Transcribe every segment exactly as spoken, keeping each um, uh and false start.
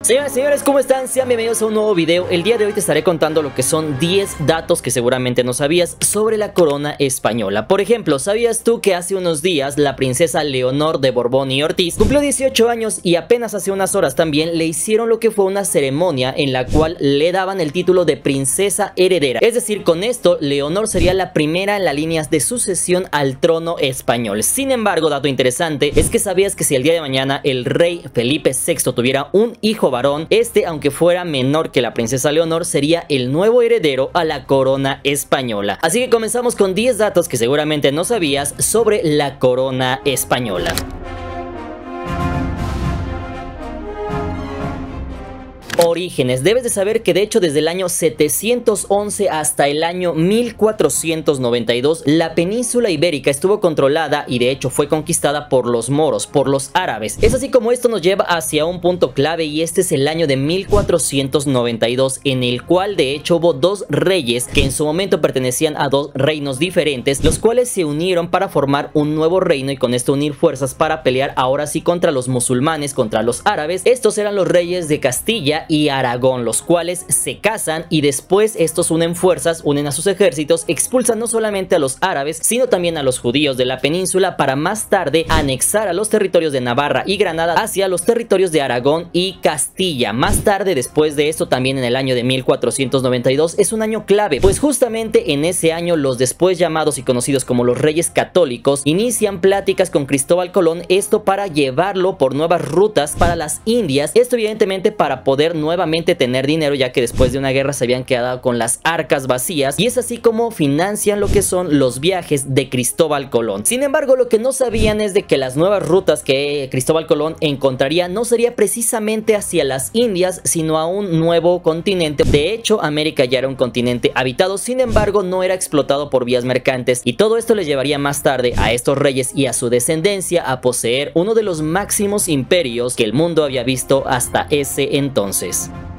Señoras y señores, ¿cómo están? Sean bienvenidos a un nuevo video. El día de hoy te estaré contando lo que son diez datos que seguramente no sabías sobre la corona española. Por ejemplo, ¿sabías tú que hace unos días la princesa Leonor de Borbón y Ortiz cumplió dieciocho años y apenas hace unas horas también le hicieron lo que fue una ceremonia en la cual le daban el título de princesa heredera? Es decir, con esto Leonor sería la primera en la línea de sucesión al trono español. Sin embargo, dato interesante es que sabías que si el día de mañana el rey Felipe sexto tuviera un hijo varón, este, aunque fuera menor que la princesa Leonor, sería el nuevo heredero a la corona española. Así que comenzamos con diez datos que seguramente no sabías sobre la corona española. Orígenes. Debes de saber que de hecho desde el año setecientos once hasta el año mil cuatrocientos noventa y dos la península ibérica estuvo controlada y de hecho fue conquistada por los moros, por los árabes. Es así como esto nos lleva hacia un punto clave y este es el año de mil cuatrocientos noventa y dos, en el cual de hecho hubo dos reyes que en su momento pertenecían a dos reinos diferentes, los cuales se unieron para formar un nuevo reino y con esto unir fuerzas para pelear ahora sí contra los musulmanes, contra los árabes. Estos eran los reyes de Castilla y Aragón, los cuales se casan y después estos unen fuerzas, unen a sus ejércitos, expulsan no solamente a los árabes sino también a los judíos de la península para más tarde anexar a los territorios de Navarra y Granada hacia los territorios de Aragón y Castilla. Más tarde, después de esto, también en el año de mil cuatrocientos noventa y dos es un año clave, pues justamente en ese año los después llamados y conocidos como los Reyes Católicos inician pláticas con Cristóbal Colón, esto para llevarlo por nuevas rutas para las Indias, esto evidentemente para poder nuevamente tener dinero, ya que después de una guerra se habían quedado con las arcas vacías, y es así como financian lo que son los viajes de Cristóbal Colón. Sin embargo, lo que no sabían es de que las nuevas rutas que Cristóbal Colón encontraría no sería precisamente hacia las Indias, sino a un nuevo continente. De hecho, América ya era un continente habitado, sin embargo no era explotado por vías mercantes, y todo esto les llevaría más tarde a estos reyes y a su descendencia a poseer uno de los máximos imperios que el mundo había visto hasta ese entonces.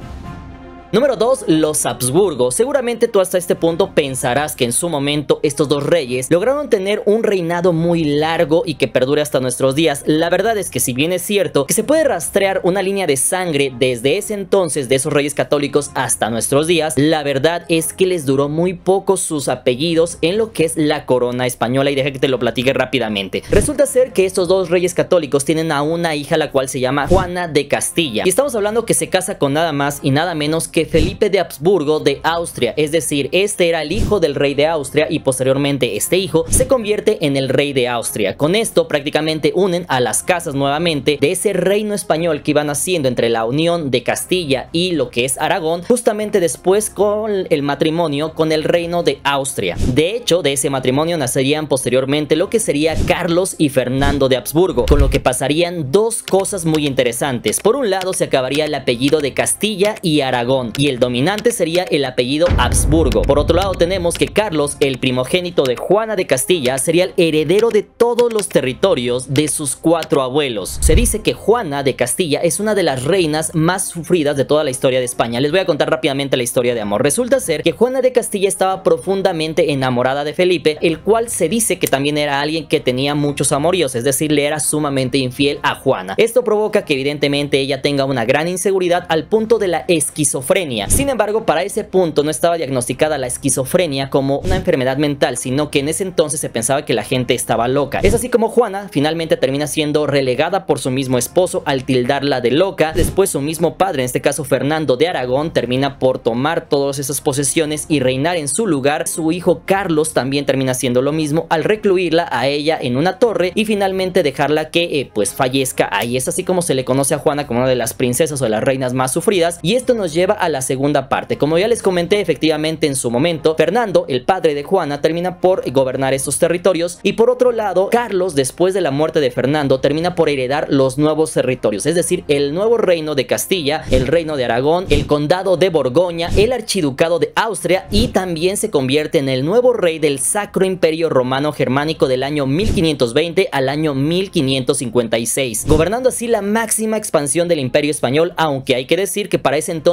Número dos. Los Habsburgo. Seguramente tú hasta este punto pensarás que en su momento estos dos reyes lograron tener un reinado muy largo y que perdure hasta nuestros días. La verdad es que si bien es cierto que se puede rastrear una línea de sangre desde ese entonces de esos reyes católicos hasta nuestros días, la verdad es que les duró muy poco sus apellidos en lo que es la corona española, y deja que te lo platique rápidamente. Resulta ser que estos dos reyes católicos tienen a una hija la cual se llama Juana de Castilla, y estamos hablando que se casa con nada más y nada menos que que Felipe de Habsburgo de Austria. Es decir, este era el hijo del rey de Austria y posteriormente este hijo se convierte en el rey de Austria. Con esto prácticamente unen a las casas nuevamente de ese reino español que iban haciendo entre la unión de Castilla y lo que es Aragón, justamente después con el matrimonio con el reino de Austria. De hecho, de ese matrimonio nacerían posteriormente lo que sería Carlos y Fernando de Habsburgo, con lo que pasarían dos cosas muy interesantes. Por un lado se acabaría el apellido de Castilla y Aragón, y el dominante sería el apellido Habsburgo. Por otro lado tenemos que Carlos, el primogénito de Juana de Castilla, sería el heredero de todos los territorios de sus cuatro abuelos. Se dice que Juana de Castilla es una de las reinas más sufridas de toda la historia de España. Les voy a contar rápidamente la historia de amor. Resulta ser que Juana de Castilla estaba profundamente enamorada de Felipe, el cual se dice que también era alguien que tenía muchos amoríos, es decir, le era sumamente infiel a Juana. Esto provoca que evidentemente ella tenga una gran inseguridad al punto de la esquizofrenia. Sin embargo, para ese punto no estaba diagnosticada la esquizofrenia como una enfermedad mental, sino que en ese entonces se pensaba que la gente estaba loca. Es así como Juana finalmente termina siendo relegada por su mismo esposo al tildarla de loca. Después su mismo padre, en este caso Fernando de Aragón, termina por tomar todas esas posesiones y reinar en su lugar. Su hijo Carlos también termina haciendo lo mismo al recluirla a ella en una torre y finalmente dejarla que eh, pues fallezca ahí. Es así como se le conoce a Juana como una de las princesas o de las reinas más sufridas, y esto nos lleva a la segunda parte. Como ya les comenté, efectivamente en su momento Fernando, el padre de Juana, termina por gobernar estos territorios, y por otro lado Carlos, después de la muerte de Fernando, termina por heredar los nuevos territorios, es decir, el nuevo reino de Castilla, el reino de Aragón, el condado de Borgoña, el archiducado de Austria, y también se convierte en el nuevo rey del Sacro Imperio Romano Germánico del año mil quinientos veinte al año mil quinientos cincuenta y seis, gobernando así la máxima expansión del Imperio Español, aunque hay que decir que para ese entonces no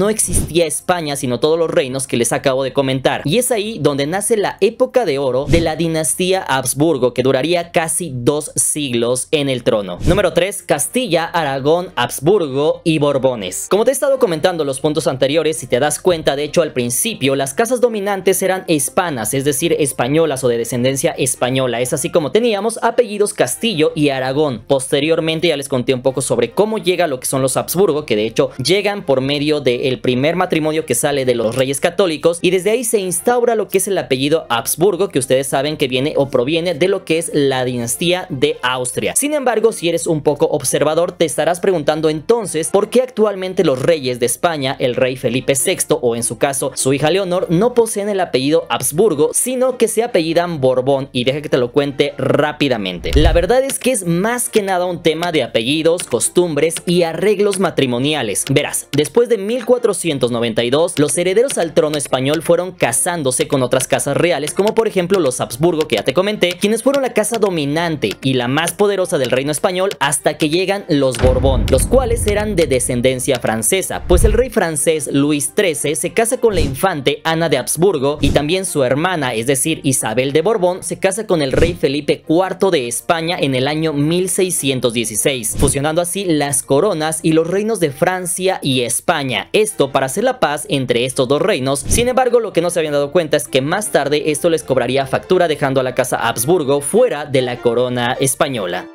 no existía España, sino todos los reinos que les acabo de comentar. Y es ahí donde nace la época de oro de la dinastía Habsburgo, que duraría casi dos siglos en el trono. Número tres. Castilla, Aragón, Habsburgo y Borbones. Como te he estado comentando los puntos anteriores, si te das cuenta, de hecho al principio las casas dominantes eran hispanas, es decir, españolas o de descendencia española. Es así como teníamos apellidos Castillo y Aragón. Posteriormente ya les conté un poco sobre cómo llega lo que son los Habsburgo, que de hecho llegan por medio del primer matrimonio que sale de los reyes católicos, y desde ahí se instaura lo que es el apellido Habsburgo, que ustedes saben que viene o proviene de lo que es la dinastía de Austria. Sin embargo, si eres un poco observador, te estarás preguntando entonces por qué actualmente los reyes de España, el rey Felipe sexto o en su caso su hija Leonor, no poseen el apellido Habsburgo, sino que se apellidan Borbón, y deja que te lo cuente rápidamente. La verdad es que es más que nada un tema de apellidos, costumbres y arreglos matrimoniales. Verás, después de mil cuatrocientos noventa y dos, los herederos al trono español fueron casándose con otras casas reales, como por ejemplo los Habsburgo, que ya te comenté, quienes fueron la casa dominante y la más poderosa del reino español, hasta que llegan los Borbón, los cuales eran de descendencia francesa, pues el rey francés Luis trece se casa con la infante Ana de Habsburgo, y también su hermana, es decir, Isabel de Borbón, se casa con el rey Felipe cuarto de España en el año mil seiscientos dieciséis, fusionando así las coronas y los reinos de Francia y España, esto para hacer la paz entre estos dos reinos. Sin embargo, lo que no se habían dado cuenta es que más tarde esto les cobraría factura, dejando a la casa Habsburgo fuera de la corona española.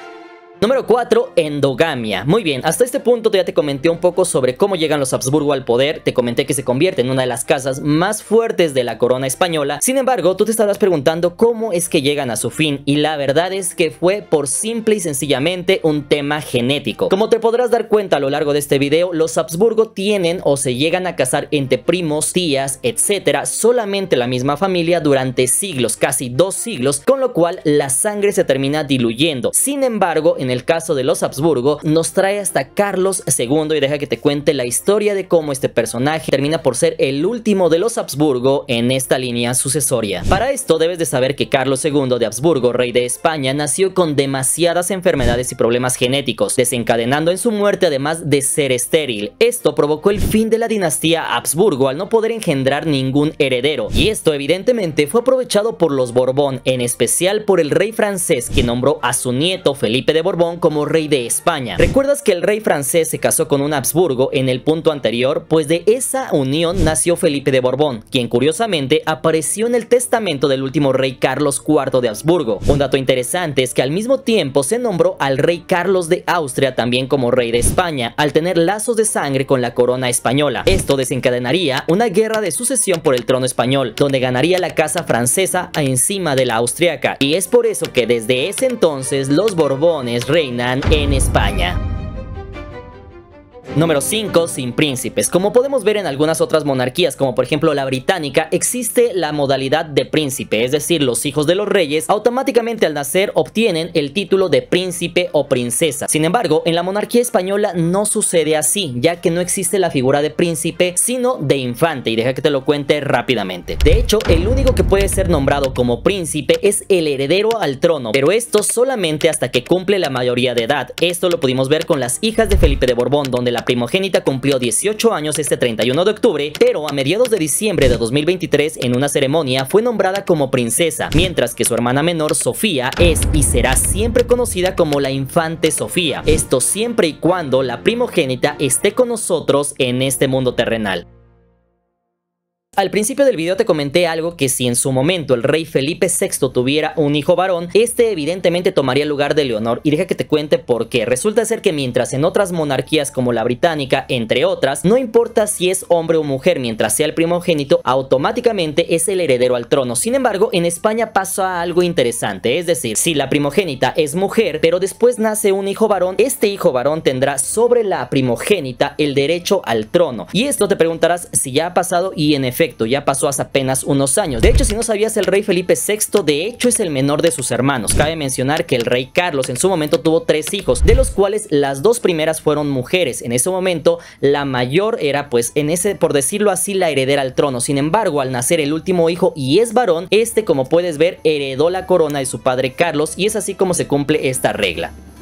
Número cuatro. Endogamia. Muy bien, hasta este punto ya te comenté un poco sobre cómo llegan los Habsburgo al poder. Te comenté que se convierte en una de las casas más fuertes de la corona española. Sin embargo, tú te estarás preguntando cómo es que llegan a su fin, y la verdad es que fue por simple y sencillamente un tema genético. Como te podrás dar cuenta a lo largo de este video, los Habsburgo tienen o se llegan a casar entre primos, tías, etcétera, solamente la misma familia durante siglos, casi dos siglos, con lo cual la sangre se termina diluyendo. Sin embargo, en En el caso de los Habsburgo, nos trae hasta Carlos segundo, y deja que te cuente la historia de cómo este personaje termina por ser el último de los Habsburgo en esta línea sucesoria. Para esto debes de saber que Carlos segundo de Habsburgo, rey de España, nació con demasiadas enfermedades y problemas genéticos, desencadenando en su muerte además de ser estéril. Esto provocó el fin de la dinastía Habsburgo al no poder engendrar ningún heredero, y esto evidentemente fue aprovechado por los Borbón, en especial por el rey francés, que nombró a su nieto Felipe de Borbón como rey de España. ¿Recuerdas que el rey francés se casó con un Habsburgo en el punto anterior? Pues de esa unión nació Felipe de Borbón, quien curiosamente apareció en el testamento del último rey Carlos cuarto de Habsburgo. Un dato interesante es que al mismo tiempo se nombró al rey Carlos de Austria también como rey de España, al tener lazos de sangre con la corona española. Esto desencadenaría una guerra de sucesión por el trono español, donde ganaría la casa francesa encima de la austriaca, y es por eso que desde ese entonces los Borbones reinan en España. Número cinco. Sin príncipes. Como podemos ver en algunas otras monarquías, como por ejemplo la británica, existe la modalidad de príncipe, es decir, los hijos de los reyes automáticamente al nacer obtienen el título de príncipe o princesa. Sin embargo, en la monarquía española no sucede así, ya que no existe la figura de príncipe, sino de infante, y deja que te lo cuente rápidamente. De hecho, el único que puede ser nombrado como príncipe es el heredero al trono, pero esto solamente hasta que cumple la mayoría de edad. Esto lo pudimos ver con las hijas de Felipe de Borbón, donde la La primogénita cumplió dieciocho años este treinta y uno de octubre, pero a mediados de diciembre de dos mil veintitrés en una ceremonia fue nombrada como princesa, mientras que su hermana menor Sofía es y será siempre conocida como la infante Sofía. Esto siempre y cuando la primogénita esté con nosotros en este mundo terrenal. Al principio del video te comenté algo, que si en su momento el rey Felipe sexto tuviera un hijo varón, este evidentemente tomaría el lugar de Leonor, y deja que te cuente por qué. Resulta ser que mientras en otras monarquías como la británica, entre otras, no importa si es hombre o mujer, mientras sea el primogénito, automáticamente es el heredero al trono. Sin embargo, en España pasa algo interesante, es decir, si la primogénita es mujer, pero después nace un hijo varón, este hijo varón tendrá sobre la primogénita el derecho al trono. Y esto te preguntarás si ya ha pasado, y en efecto, ya pasó hace apenas unos años. De hecho, si no sabías, el rey Felipe sexto de hecho es el menor de sus hermanos. Cabe mencionar que el rey Carlos en su momento tuvo tres hijos, de los cuales las dos primeras fueron mujeres. En ese momento la mayor era, pues, en ese, por decirlo así, la heredera al trono. Sin embargo, al nacer el último hijo y es varón, este, como puedes ver, heredó la corona de su padre Carlos, y es así como se cumple esta regla.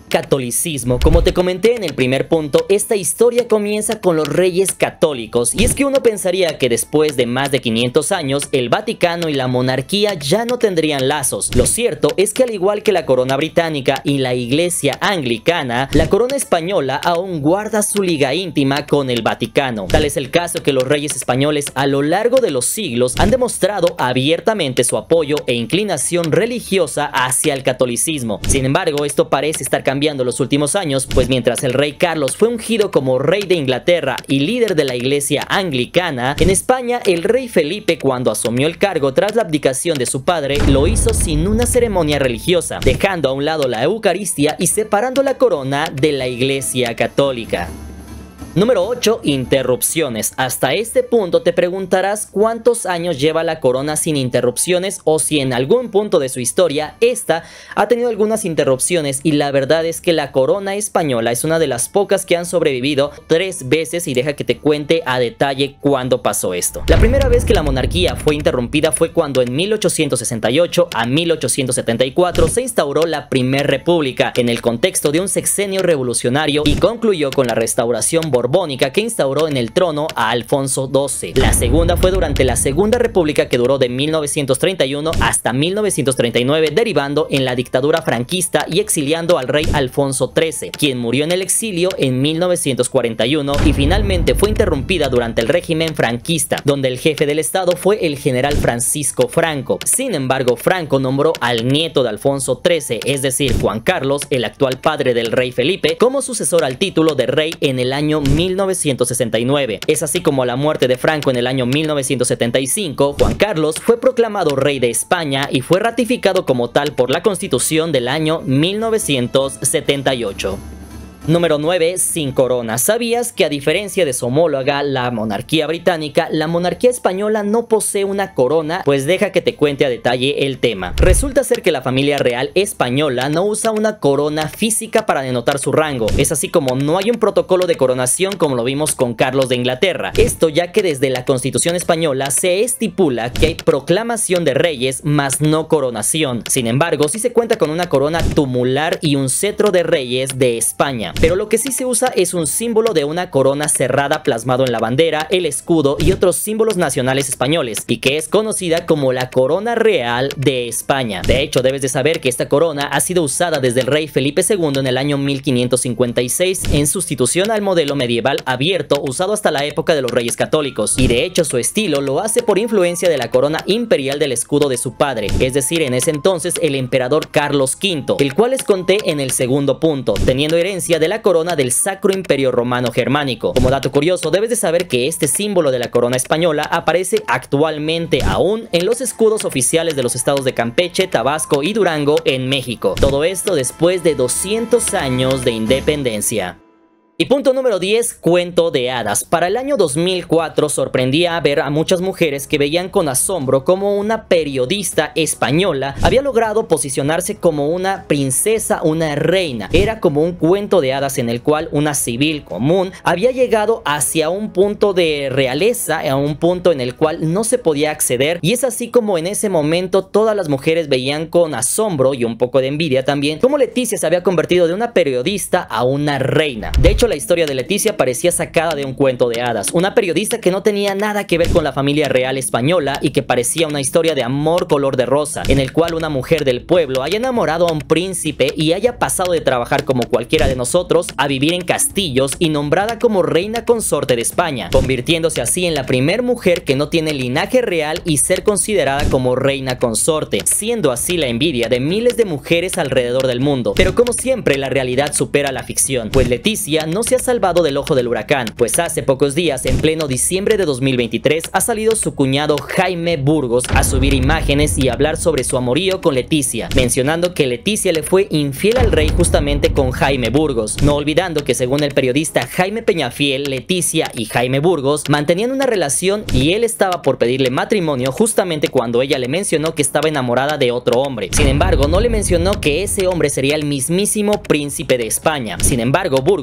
Catolicismo. Como te comenté en el primer punto, esta historia comienza con los reyes católicos, y es que uno pensaría que después de más de quinientos años el Vaticano y la monarquía ya no tendrían lazos. Lo cierto es que al igual que la corona británica y la iglesia anglicana, la corona española aún guarda su liga íntima con el Vaticano. Tal es el caso que los reyes españoles a lo largo de los siglos han demostrado abiertamente su apoyo e inclinación religiosa hacia el catolicismo. Sin embargo, esto parece estar cambiando en los últimos años, pues mientras el rey Carlos fue ungido como rey de Inglaterra y líder de la iglesia anglicana, en España el rey Felipe, cuando asumió el cargo tras la abdicación de su padre, lo hizo sin una ceremonia religiosa, dejando a un lado la Eucaristía y separando la corona de la iglesia católica. Número ocho. Interrupciones. Hasta este punto te preguntarás cuántos años lleva la corona sin interrupciones, o si en algún punto de su historia esta ha tenido algunas interrupciones, y la verdad es que la corona española es una de las pocas que han sobrevivido tres veces, y deja que te cuente a detalle cuándo pasó esto. La primera vez que la monarquía fue interrumpida fue cuando en mil ochocientos sesenta y ocho a mil ochocientos setenta y cuatro se instauró la Primera República en el contexto de un sexenio revolucionario, y concluyó con la restauración borbónica Borbónica, que instauró en el trono a Alfonso doce. La segunda fue durante la Segunda República, que duró de mil novecientos treinta y uno hasta mil novecientos treinta y nueve, derivando en la dictadura franquista y exiliando al rey Alfonso trece, quien murió en el exilio en mil novecientos cuarenta y uno, y finalmente fue interrumpida durante el régimen franquista, donde el jefe del estado fue el general Francisco Franco. Sin embargo, Franco nombró al nieto de Alfonso trece, es decir, Juan Carlos, el actual padre del rey Felipe, como sucesor al título de rey en el año mil novecientos sesenta y nueve. Es así como a la muerte de Franco en el año mil novecientos setenta y cinco, Juan Carlos fue proclamado rey de España y fue ratificado como tal por la Constitución del año mil novecientos setenta y ocho. Número nueve. Sin corona. ¿Sabías que a diferencia de su homóloga, la monarquía británica, la monarquía española no posee una corona? Pues deja que te cuente a detalle el tema. Resulta ser que la familia real española no usa una corona física para denotar su rango. Es así como no hay un protocolo de coronación como lo vimos con Carlos de Inglaterra. Esto ya que desde la Constitución española se estipula que hay proclamación de reyes, más no coronación. Sin embargo, sí se cuenta con una corona tumular y un cetro de reyes de España. Pero lo que sí se usa es un símbolo de una corona cerrada plasmado en la bandera, el escudo y otros símbolos nacionales españoles, y que es conocida como la corona real de España. De hecho, debes de saber que esta corona ha sido usada desde el rey Felipe segundo en el año mil quinientos cincuenta y seis en sustitución al modelo medieval abierto usado hasta la época de los reyes católicos, y de hecho su estilo lo hace por influencia de la corona imperial del escudo de su padre, es decir, en ese entonces el emperador Carlos quinto, el cual les conté en el segundo punto, teniendo herencia de la corona del Sacro Imperio Romano Germánico. Como dato curioso, debes de saber que este símbolo de la corona española aparece actualmente aún en los escudos oficiales de los estados de Campeche, Tabasco y Durango en México. Todo esto después de doscientos años de independencia. Y punto número diez. Cuento de hadas. Para el año dos mil cuatro sorprendía ver a muchas mujeres que veían con asombro cómo una periodista española había logrado posicionarse como una princesa, una reina. Era como un cuento de hadas en el cual una civil común había llegado hacia un punto de realeza, a un punto en el cual no se podía acceder, y es así como en ese momento todas las mujeres veían con asombro y un poco de envidia también cómo Leticia se había convertido de una periodista a una reina. De hecho, la historia de Leticia parecía sacada de un cuento de hadas, una periodista que no tenía nada que ver con la familia real española y que parecía una historia de amor color de rosa, en el cual una mujer del pueblo haya enamorado a un príncipe y haya pasado de trabajar como cualquiera de nosotros a vivir en castillos y nombrada como reina consorte de España, convirtiéndose así en la primer mujer que no tiene linaje real y ser considerada como reina consorte, siendo así la envidia de miles de mujeres alrededor del mundo. Pero como siempre, la realidad supera la ficción, pues Leticia no se ha salvado del ojo del huracán, pues hace pocos días, en pleno diciembre de dos mil veintitrés, ha salido su cuñado Jaime Burgos a subir imágenes y hablar sobre su amorío con Leticia, mencionando que Leticia le fue infiel al rey justamente con Jaime Burgos, no olvidando que según el periodista Jaime Peñafiel, Leticia y Jaime Burgos mantenían una relación y él estaba por pedirle matrimonio justamente cuando ella le mencionó que estaba enamorada de otro hombre. Sin embargo, no le mencionó que ese hombre sería el mismísimo príncipe de España. Sin embargo, Burgos ha hecho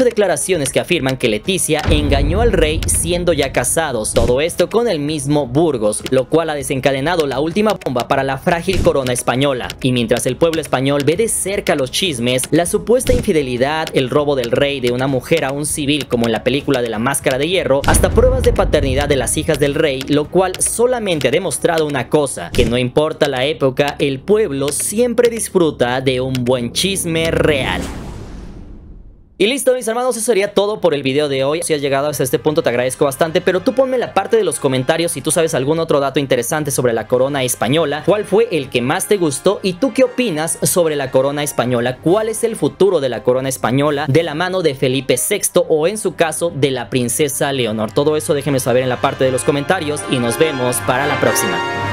hecho declaraciones que afirman que Leticia engañó al rey siendo ya casados, todo esto con el mismo Burgos, lo cual ha desencadenado la última bomba para la frágil corona española. Y mientras el pueblo español ve de cerca los chismes, la supuesta infidelidad, el robo del rey de una mujer a un civil como en la película de La Máscara de Hierro, hasta pruebas de paternidad de las hijas del rey, lo cual solamente ha demostrado una cosa, que no importa la época, el pueblo siempre disfruta de un buen chisme real. Y listo, mis hermanos, eso sería todo por el video de hoy. Si has llegado hasta este punto te agradezco bastante, pero tú ponme en la parte de los comentarios si tú sabes algún otro dato interesante sobre la corona española, cuál fue el que más te gustó y tú qué opinas sobre la corona española, cuál es el futuro de la corona española de la mano de Felipe sexto o en su caso de la princesa Leonor. Todo eso déjenme saber en la parte de los comentarios y nos vemos para la próxima.